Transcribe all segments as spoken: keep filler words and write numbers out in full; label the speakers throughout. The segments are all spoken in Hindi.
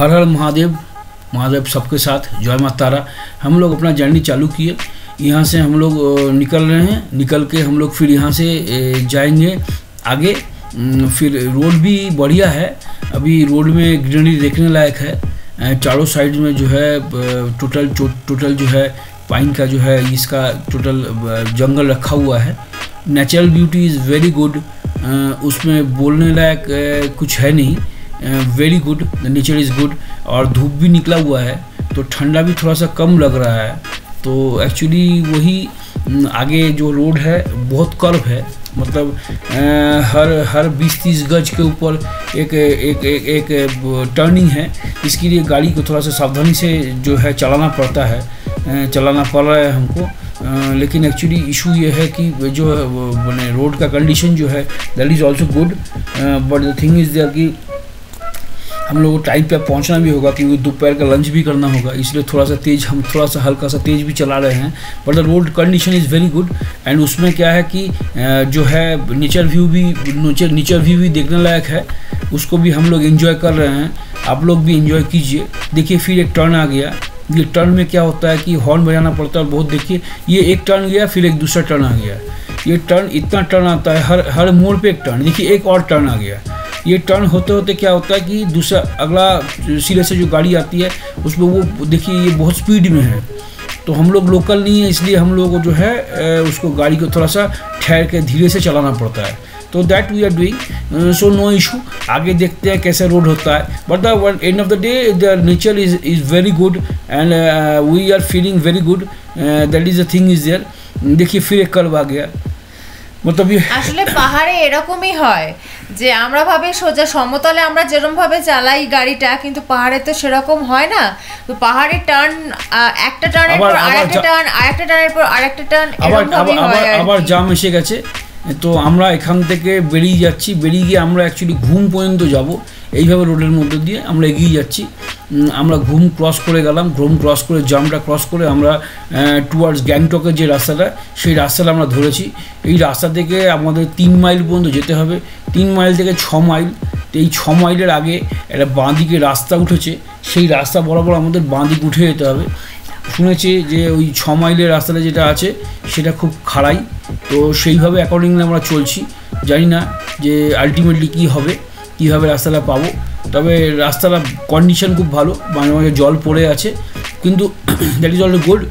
Speaker 1: हर हर महादेव, महादेव सबके साथ, जय माता तारा। हम लोग अपना जर्नी चालू किए, यहाँ से हम लोग निकल रहे हैं। निकल के हम लोग फिर यहाँ से जाएंगे आगे। फिर रोड भी बढ़िया है, अभी रोड में ग्रीनरी देखने लायक है। चारों साइड में जो है टोटल टोटल जो है पाइन का जो है इसका टोटल जंगल रखा हुआ है। Natural beauty is very good, उसमें बोलने लायक कुछ है नहीं। Very good, the nature is good. और धूप भी निकला हुआ है तो ठंडा भी थोड़ा सा कम लग रहा है। तो एक्चुअली वही आगे जो रोड है बहुत कर्व है, मतलब आ, हर हर बीस तीस गज के ऊपर एक एक एक एक टर्निंग है। इसके लिए गाड़ी को थोड़ा सा सावधानी से जो है चलाना पड़ता है, चलाना पड़ रहा है हमको। आ, लेकिन एक्चुअली इशू ये है कि जो मैंने रोड का कंडीशन जो है that is also good, but the thing is there कि हम लोग को टाइम पे पहुंचना भी होगा क्योंकि दोपहर का लंच भी करना होगा, इसलिए थोड़ा सा तेज़ हम थोड़ा सा हल्का सा तेज़ भी चला रहे हैं। But the road condition is very good and उसमें क्या है कि जो है नेचर व्यू भी नेचर नेचर व्यू भी देखने लायक है, उसको भी हम लोग एंजॉय कर रहे हैं। आप लोग भी एंजॉय कीजिए। देखिए फिर एक टर्न आ गया। ये टर्न में क्या होता है कि हॉर्न बजाना पड़ता है बहुत। देखिए ये एक टर्न गया, फिर एक दूसरा टर्न आ गया। ये टर्न इतना टर्न आता है, हर हर मोड़ पे एक टर्न। देखिए एक और टर्न आ गया। ये टर्न होते होते क्या होता है कि दूसरा अगला सिरे से जो गाड़ी आती है उसमें वो देखिए ये बहुत स्पीड में है, तो हम लोग लोकल नहीं है, इसलिए हम लोग को जो है उसको गाड़ी को थोड़ा सा ठहर के धीरे से चलाना पड़ता है। तो that we are doing, so no issue. आगे देखते हैं कैसे रोड होता है। But the end of the day the nature is is very good and we are feeling very good, that is the thing is there. देखिए फिर एक कर्व आ गया। मतलब
Speaker 2: আসলে পাহাড়ে এরকমই হয় যে আমরা ভাবে সোজা সমতলে আমরা যেরকম ভাবে চালাই গাড়িটা, কিন্তু পাহাড়ে তো সেরকম হয় না। তো পাহাড়ে টার্ন একটা টার্নের পর আরেকটা টার্ন, আরেকটা টার্নের পর আরেকটা টার্ন,
Speaker 1: আবার আবার আবার জাম এসে গেছে। তো আমরা এখান থেকে বেরিয়ে যাচ্ছি, বেরিয়ে গিয়ে আমরা অ্যাকচুয়ালি ঘুম পর্যন্ত যাব। এইভাবে রোডের মধ্যে দিয়ে আমরা এগিয়ে যাচ্ছি। আমরা ঘুম ক্রস করে গেলাম, ঘুম ক্রস করে জামটা ক্রস করে আমরা টুয়ার্ডস গ্যাংটকের যে রাস্তাটা সেই রাস্তাটা আমরা ধরেছি। এই রাস্তা থেকে আমাদের তিন মাইল পর্যন্ত যেতে হবে, তিন মাইল থেকে ছ মাইল। তো এই ছ মাইলের আগে একটা বাঁ দিকে রাস্তা উঠেছে, সেই রাস্তা বরাবর আমাদের বাঁ দিকে উঠে যেতে হবে। শুনেছি যে ওই ছ মাইলের রাস্তাটা যেটা আছে সেটা খুব খাড়াই, তো সেইভাবে অ্যাকর্ডিংলি আমরা চলছি। জানি না যে আলটিমেটলি কী হবে, কীভাবে রাস্তাটা পাবো। তবে রাস্তাটা কন্ডিশন খুব ভালো, মাঝে মাঝে জল পড়ে আছে, কিন্তু दैट इज़ ऑल्सो गुड।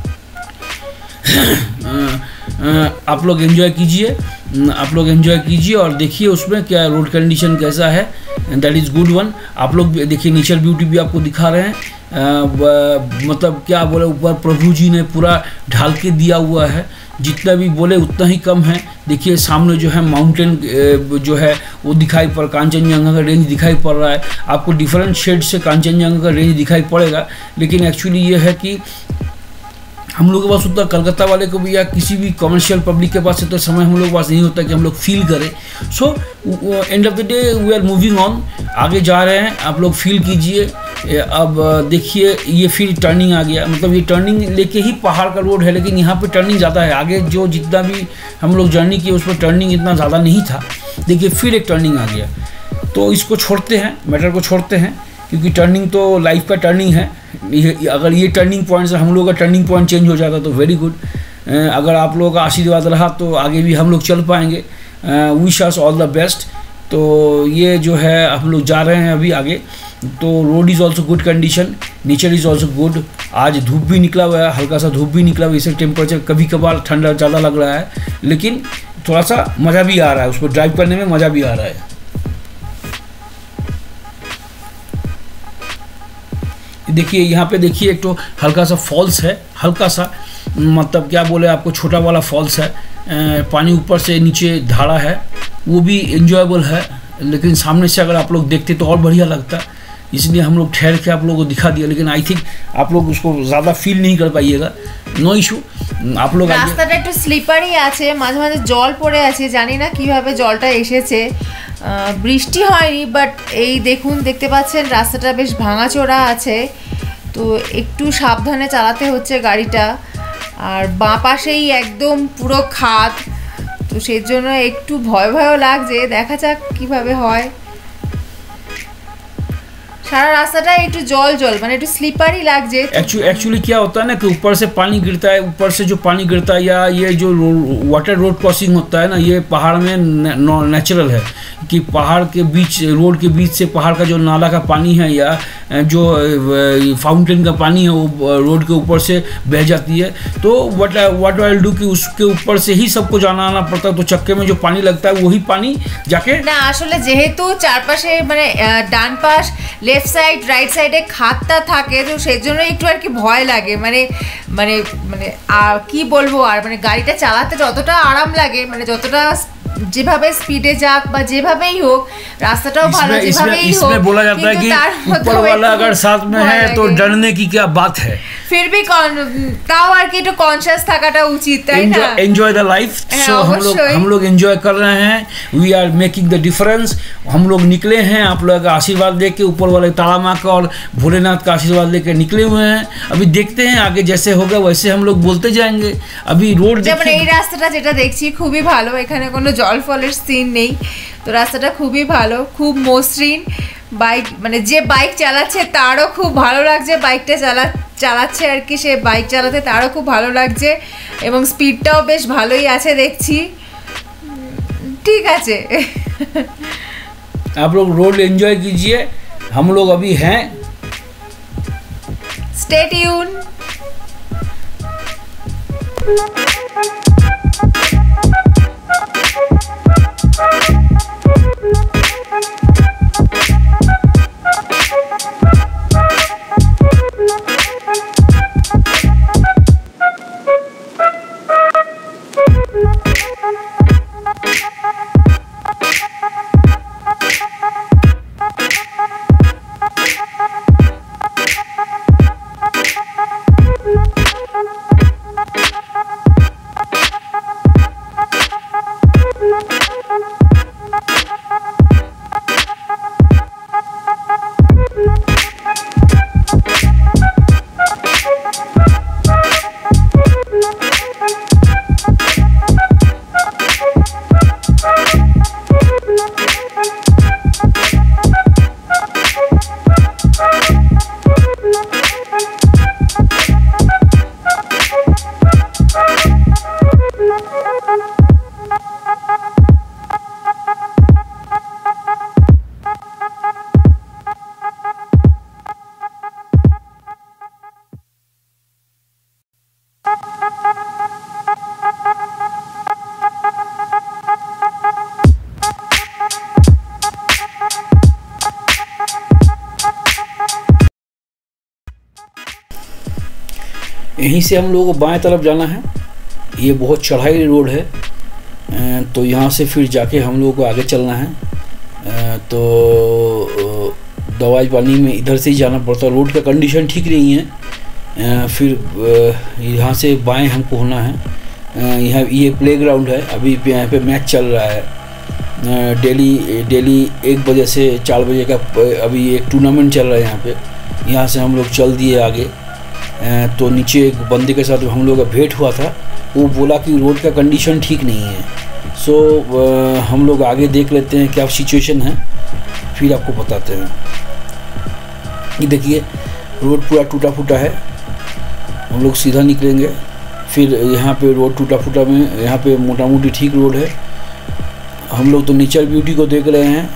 Speaker 1: आप लोग एंजॉय कीजिए, आप लोग एंजॉय कीजिए और देखिए उसमें क्या रोड कंडीशन कैसा है, दैट इज़ गुड वन। आप लोग देखिए नेचर ब्यूटी भी आपको दिखा रहे हैं। आ, मतलब क्या बोले, ऊपर प्रभु जी ने पूरा ढाल के दिया हुआ है, जितना भी बोले उतना ही कम है। देखिए सामने जो है माउंटेन जो है वो दिखाई पड़, कांचनजंगा का रेंज दिखाई पड़ रहा है। आपको डिफरेंट शेड से कांचनजंगा का रेंज दिखाई पड़ेगा, लेकिन एक्चुअली ये है कि हम लोग के पास उतना कलकत्ता वाले को भी या किसी भी कमर्शियल पब्लिक के पास तो समय हम लोग के पास नहीं होता कि हम लोग फील करें। So end of the day we are moving on, आगे जा रहे हैं। आप लोग फील कीजिए। अब देखिए ये फिर टर्निंग आ गया, मतलब ये टर्निंग लेके ही पहाड़ का रोड है, लेकिन यहाँ पे टर्निंग ज़्यादा है। आगे जो जितना भी हम लोग जर्नी किए उस पर टर्निंग इतना ज़्यादा नहीं था। देखिए फिर एक टर्निंग आ गया, तो इसको छोड़ते हैं, मैटर को छोड़ते हैं, क्योंकि टर्निंग तो लाइफ का टर्निंग है। ये अगर ये टर्निंग पॉइंट से हम लोग का टर्निंग पॉइंट चेंज हो जाता तो वेरी गुड। अगर आप लोगों का आशीर्वाद रहा तो आगे भी हम लोग चल पाएंगे। Wish us all the best. तो ये जो है हम लोग जा रहे हैं अभी आगे। तो road is also good condition, nature is also good. आज धूप भी निकला हुआ है, हल्का सा धूप भी निकला हुआ है, इससे टेम्परेचर कभी कभार ठंडा ज़्यादा लग रहा है, लेकिन थोड़ा सा मज़ा भी आ रहा है, उसको ड्राइव करने में मज़ा भी आ रहा है। देखिए यहाँ पे देखिए एक तो हल्का सा फॉल्स है, हल्का सा मतलब क्या बोले आपको, छोटा वाला फॉल्स है। पानी ऊपर से नीचे धारा है, वो भी एंजॉयबल है, लेकिन सामने से अगर आप लोग देखते तो और बढ़िया लगता, इसलिए हम लोग ठहर के आप लोगों को दिखा दिया। लेकिन आई थिंक आप लोग उसको ज़्यादा फील नहीं कर पाइएगा, नो इशू। आप लोग
Speaker 2: রাস্তাটা একটু স্লিপারি আছে, মাঝে মাঝে জল পড়ে আছে, জানি না কিভাবে জলটা এসেছে। বৃষ্টি হয়নি, বাট এই দেখুন, দেখতে পাচ্ছেন রাস্তাটা বেশ ভাঙাচোরা আছে, তো একটু সাবধানে চালাতে হচ্ছে গাড়িটা। আর বাঁ পাশেই একদম পুরো খাদ, তো সেই জন্য একটু ভয় ভয়ও লাগছে। দেখা যাক কিভাবে হয়। সারা রাস্তাটা একটু জল জল মানে একটু স্লিপারি লাগছে।
Speaker 1: एक्चुअली क्या होता है ना कि ऊपर से पानी गिरता है, ऊपर से जो पानी गिरता है या ये जो वाटर रोड क्रॉसिंग होता है ना, ये पहाड़ में नेचुरल है कि पहाड़ के बीच रोड के बीच से पहाड़ का जो नाला का पानी है या जो फाउंटेन का पानी है वो रोड के ऊपर से बह जाती है। तो व्हाट व्हाट आई डू कि उसके ऊपर से ही सबको जाना आना पड़ता है, तो चक्के में जो पानी लगता है वही पानी जाके
Speaker 2: না আসলে যেহেতু চারপাশে মানে ডান পাশ লেফট সাইড রাইট সাইডে খাতটা থাকে, তো সেজন্য একটু আর কি ভয় লাগে, মানে মানে মানে আর কি বলবো, আর মানে গাড়িটা চালাতে যতটা আরাম লাগে, মানে যতটা যেভাবে স্পিডে যাক বা যেভাবেই হোক রাস্তাটাও ভালো যেভাবেই হোক,
Speaker 1: इसमें बोला जाता है कि ऊपर वाला अगर साथ में है तो डरने की क्या बात है।
Speaker 2: फिर भी ताও আর কি একটু কনসিয়াস থাকাটা উচিত, তাই না?
Speaker 1: Enjoy the life. सो हम लोग हम लोग एंजॉय कर रहे हैं, we are making the difference. हम लोग निकले हैं आप लोगों का आशीर्वाद लेके, ऊपर वाले तारा माँ का और भोलेनाथ का आशीर्वाद लेके निकले हुए हैं। अभी देखते हैं आगे जैसे होगा वैसे हम लोग बोलते जाएंगे। अभी रोड
Speaker 2: যেমন এই রাস্তাটা যেটা দেখছি খুবই ভালো, এখানে কোনো জল ফলের সিন নেই, তো রাস্তাটা খুবই ভালো, খুব মসৃণ। বাইক মানে যে বাইক চালাচ্ছে তারও খুব ভালো লাগছে, বাইকটা চালা চালাচ্ছে আর কি, সে বাইক চালাতে তারও খুব ভালো লাগছে এবং স্পিডটাও বেশ ভালোই আছে দেখছি। ঠিক আছে,
Speaker 1: आप लोग रोड एंजॉय कीजिए, हम लोग अभी हैं।
Speaker 2: Stay tune.
Speaker 1: यहीं से हम लोगों को बाएं तरफ जाना है, ये बहुत चढ़ाई रोड है, तो यहाँ से फिर जाके हम लोगों को आगे चलना है। तो दवाई पानी में इधर से ही जाना पड़ता है, रोड का कंडीशन ठीक नहीं है। फिर यहाँ से बाएं हमको होना है। यहाँ ये प्लेग्राउंड है, अभी यहाँ पे मैच चल रहा है डेली डेली एक बजे से चार बजे का, अभी एक टूर्नामेंट चल रहा है यहाँ पे। यहाँ से हम लोग चल दिए आगे। तो नीचे एक बंदे के साथ हम लोग का भेंट हुआ था, वो बोला कि रोड का कंडीशन ठीक नहीं है। सो हम लोग आगे देख लेते हैं क्या सिचुएशन है, फिर आपको बताते हैं। ये देखिए रोड पूरा टूटा फूटा है, हम लोग सीधा निकलेंगे। फिर यहाँ पे रोड टूटा फूटा में, यहाँ पे मोटा मोटी ठीक रोड है। हम लोग तो नेचर ब्यूटी को देख रहे हैं,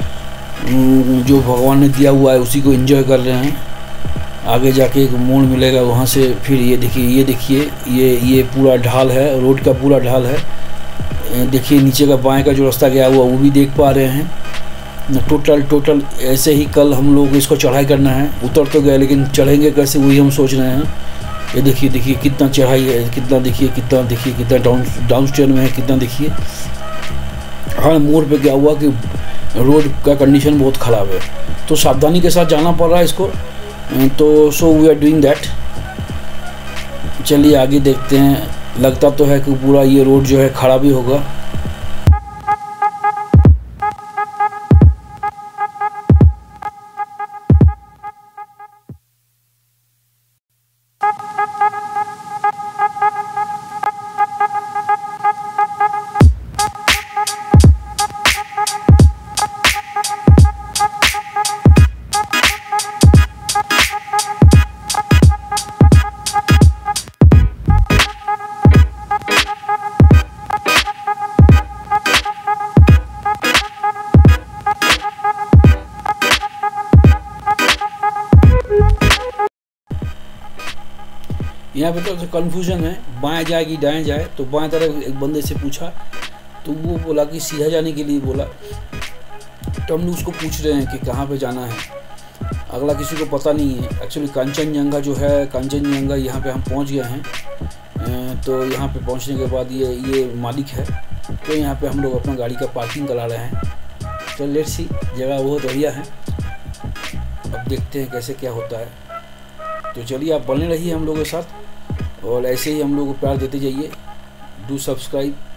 Speaker 1: जो भगवान ने दिया हुआ है उसी को एंजॉय कर रहे हैं। आगे जाके एक मोड़ मिलेगा, वहाँ से फिर ये देखिए ये देखिए ये ये पूरा ढाल है, रोड का पूरा ढाल है। देखिए नीचे का बाएं का जो रास्ता गया हुआ वो भी देख पा रहे हैं। टोटल टोटल ऐसे ही कल हम लोग इसको चढ़ाई करना है। उतर तो गए लेकिन चढ़ेंगे कैसे वही हम सोच रहे हैं। ये देखिए देखिए कितना चढ़ाई है, कितना देखिए कितना देखिए कितना डाउन डाउन स्टेयर में है, कितना देखिए। हर मोड़ पे क्या हुआ कि रोड का कंडीशन बहुत ख़राब है, तो सावधानी के साथ जाना पड़ रहा है इसको। तो so we are doing that. चलिए आगे देखते हैं। लगता तो है कि पूरा ये रोड जो है खराब ही होगा। यहाँ पे तो कन्फ्यूजन है, बाएं जाए कि दाएं जाए। तो बाएं तरफ एक बंदे से पूछा तो वो बोला कि सीधा जाने के लिए बोला। तो हम लोग उसको पूछ रहे हैं कि कहाँ पे जाना है, अगला किसी को पता नहीं है। एक्चुअली कंचनजंगा जो है, कंचनजंगा यहाँ पे हम पहुँच गए हैं। तो यहाँ पे पहुँचने के बाद ये ये मालिक है, तो यहाँ पे हम लोग अपना गाड़ी का पार्किंग करा रहे हैं। तो लेट्स सी, जगह बहुत बढ़िया है, अब देखते हैं कैसे क्या होता है। तो चलिए आप बने रहिए हम लोगों के साथ, और ऐसे ही हम लोग को प्यार देते जाइए। Do subscribe.